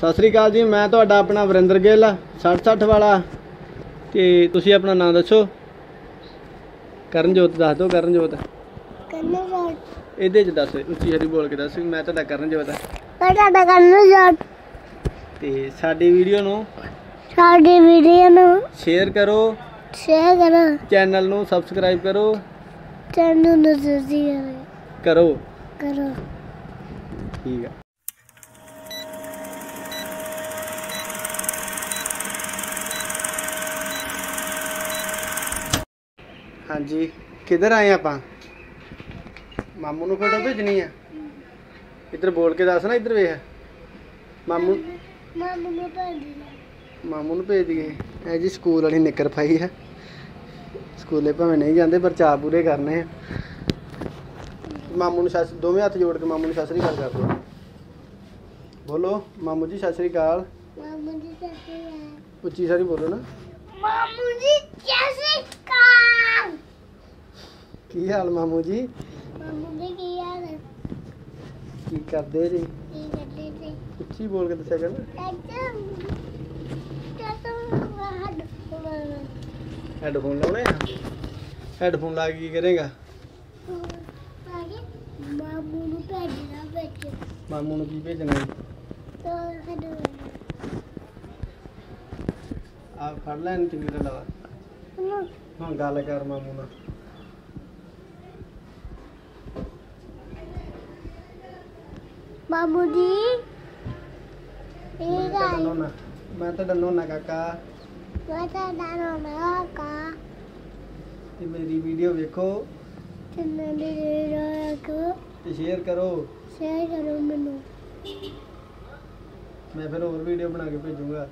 सत श्री अकाल जी, मैं तुहाडा अपना वरिंदर गिल 60-60 वाला। ते तुसी अपना नाम दसो। करनजोत दस दो। करनजोत इहदे च दस, उच्ची हरी बोल के दस। मैं तुहाडा करनजोत ते साडी वीडियो नूं शेयर करो, चैनल नूं सबसक्राइब करो, करो। ठीक है। हाँ जी, किधर आए आप? मामू नूं फोटो भेजनी है। इधर बोल के दस ना, इधर वेख। मामू नूं भेज दिए। है जी स्कूल वाली निक्कर पाई है। स्कूले भावें नहीं जाते पर चाऽ पूरे करने। मामू नूं दोवें हत्थ जोड़ के मामू नूं सत श्री अकाल कर दो। बोलो मामू जी सत श्री अकाल। उच्ची सारी बोलो ना। मामू जी सत श्री अकाल। की हाल मामू जी? की हाल है? की करदे जी? उच्ची बोल के दस्या कर। हैडफोन लाने हैं। हैडफोन ला के की करेगा? मामू नूं की भेजना? आप फड़ लैन चंगी तरह। हाँ गल कर मामू नाल। मामू जी मैं तो डनोना काका। मेरी वीडियो देखो, शेयर करो। मैनू मैं फिर और वीडियो बना के भेजूंगा।